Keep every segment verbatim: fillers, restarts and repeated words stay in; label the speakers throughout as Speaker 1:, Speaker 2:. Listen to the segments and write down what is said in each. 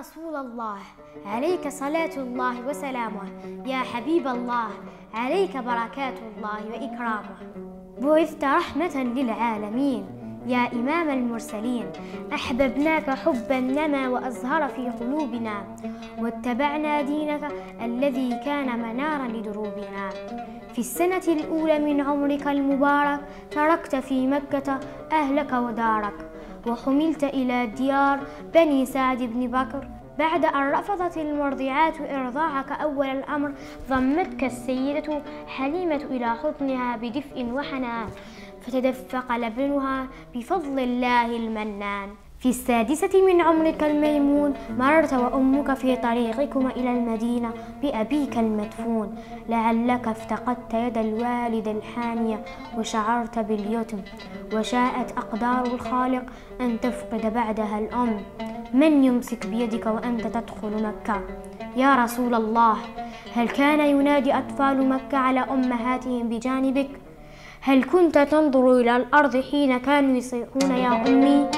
Speaker 1: رسول الله عليك صلاة الله وسلامه، يا حبيب الله عليك بركات الله وإكرامه. بعثت رحمة للعالمين يا إمام المرسلين، أحببناك حبا نما وأزهر في قلوبنا، واتبعنا دينك الذي كان منارا لدروبنا. في السنة الأولى من عمرك المبارك تركت في مكة أهلك ودارك، وحملت إلى ديار بني سعد بن بكر. بعد أن رفضت المرضعات إرضاعك أول الأمر ضمتك السيدة حليمة إلى حضنها بدفء وحنان، فتدفق لبنها بفضل الله المنان. في السادسة من عمرك الميمون مررت وأمك في طريقكما إلى المدينة بأبيك المدفون، لعلك افتقدت يد الوالد الحانية وشعرت باليتم، وشاءت أقدار الخالق أن تفقد بعدها الأم. من يمسك بيدك وأنت تدخل مكة؟ يا رسول الله، هل كان ينادي أطفال مكة على أمهاتهم بجانبك؟ هل كنت تنظر إلى الأرض حين كانوا يصيحون يا أمي؟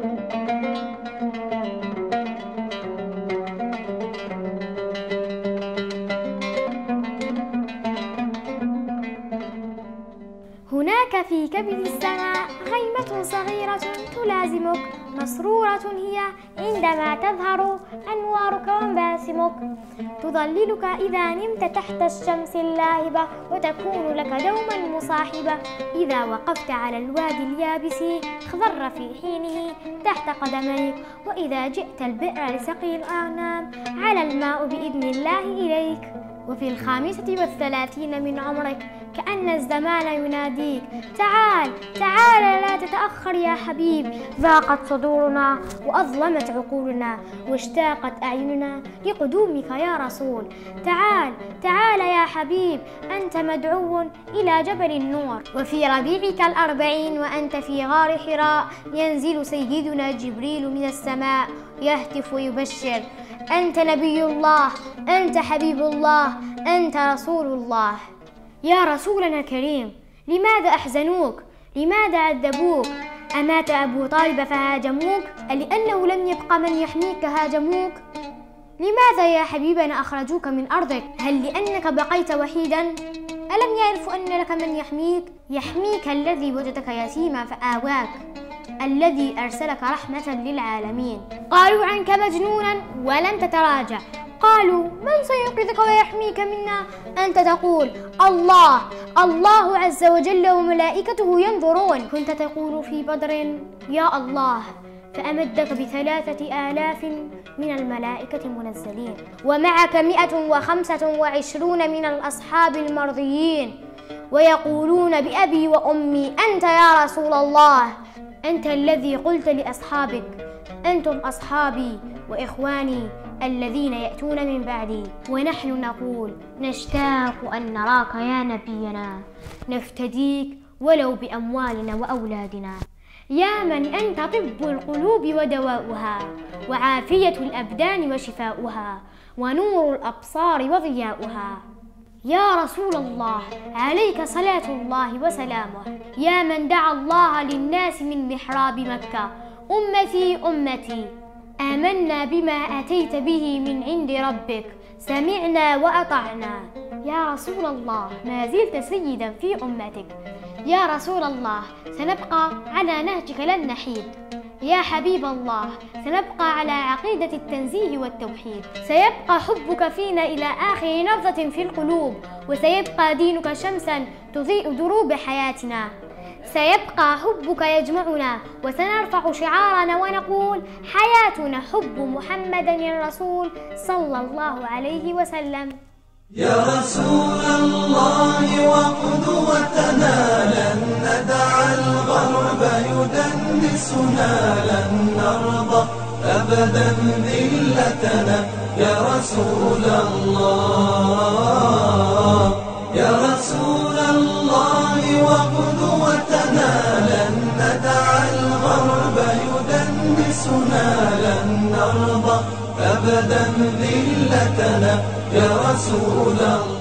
Speaker 1: هناك في كبد السماء غيمة صغيرة تلازمك، مسرورة هي عندما تظهر أنوارك ومباسمك، تظللك إذا نمت تحت الشمس اللاهبة، وتكون لك دوما مصاحبة. إذا وقفت على الوادي اليابس اخضر في حينه تحت قدميك، وإذا جئت البئر لسقي الأغنام على الماء بإذن الله إليك. وفي الخامسة والثلاثين من عمرك كأن الزمان يناديك، تعال تعال لا تتأخر يا حبيب، ضاقت صدورنا وأظلمت عقولنا واشتاقت أعيننا لقدومك يا رسول. تعال تعال يا حبيب، أنت مدعو إلى جبل النور. وفي ربيعك الأربعين وأنت في غار حراء ينزل سيدنا جبريل من السماء يهتف ويبشر، أنت نبي الله، أنت حبيب الله، أنت رسول الله. يا رسولنا الكريم، لماذا أحزنوك؟ لماذا عذبوك؟ أمات أبو طالب فهاجموك؟ ألأنه لم يبق من يحميك هاجموك؟ لماذا يا حبيبنا أخرجوك من أرضك؟ هل لأنك بقيت وحيدا؟ ألم يعرفوا أن لك من يحميك؟ يحميك الذي وجدك يتيما فآواك، الذي أرسلك رحمة للعالمين. قالوا عنك مجنونا ولم تتراجع، قالوا من سينقذك ويحميك منا؟ أنت تقول الله الله عز وجل وملائكته ينظرون. كنت تقول في بدر يا الله، فأمدك بثلاثة آلاف من الملائكة منزلين، ومعك مئة وخمسة وعشرون من الأصحاب المرضيين، ويقولون بأبي وأمي أنت يا رسول الله. أنت الذي قلت لأصحابك أنتم أصحابي وإخواني الذين يأتون من بعدي، ونحن نقول نشتاق أن نراك يا نبينا، نفتديك ولو بأموالنا وأولادنا. يا من أنت طب القلوب ودواؤها، وعافية الأبدان وشفاؤها، ونور الأبصار وضياؤها. يا رسول الله عليك صلاة الله وسلامه، يا من دعا الله للناس من محراب مكة، أمتي أمتي آمنا بما أتيت به من عند ربك، سمعنا وأطعنا. يا رسول الله ما زلت سيدا في أمتك، يا رسول الله سنبقى على نهجك لن نحيد. يا حبيب الله سنبقى على عقيدة التنزيه والتوحيد، سيبقى حبك فينا إلى آخر نبضة في القلوب، وسيبقى دينك شمسا تضيء دروب حياتنا، سيبقى حبك يجمعنا، وسنرفع شعارنا ونقول حياتنا حب محمد الرسول صلى الله عليه وسلم.
Speaker 2: يا رسول الله وقدوتنا، لن ندع الغرب يدنسنا، لن نرضى أبدا ذلتنا. يا رسول الله يا رسول الله وقدوتنا، لن ندع الغرب يدنسنا، لن نرضى أبدا ذلتنا. يا رسول الله